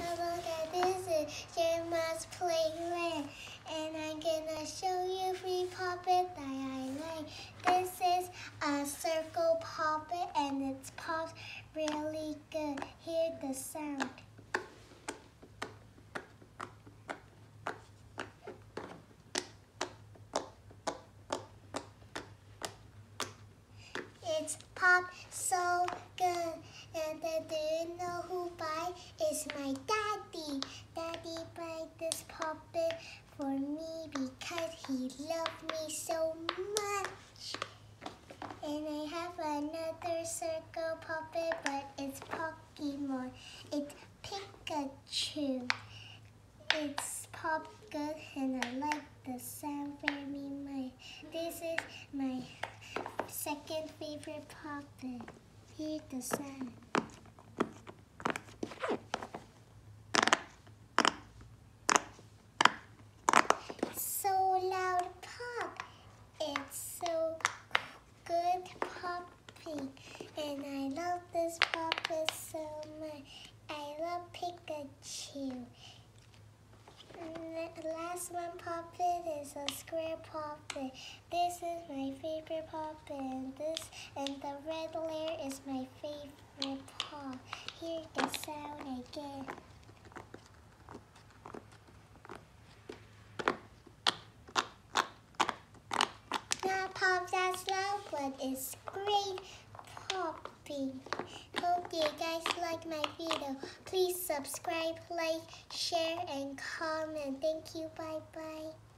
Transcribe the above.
look at this is Gemma's playland, and I'm gonna show you 3 puppets that I like. This is a circle puppet, and it pops really good. Hear the sound. It's popped so good. And then do you know who buy? It's my daddy. Daddy buy this puppet for me because he loved me so much. And I have another circle puppet, but it's Pokemon. It's Pikachu. It's popped good and I like the sound very much. This is my second favorite puppet. Hear the sound. So loud pop. It's so good popping. And I love this puppet so much. I love Pikachu. The last one puppet is a square puppet. This is my favorite puppet, and the red layer is my favorite paw. Hear the sound again. Not pop that slow, but it's great popping. Hope you guys like my video. Please subscribe, like, share, and comment. Thank you. Bye-bye.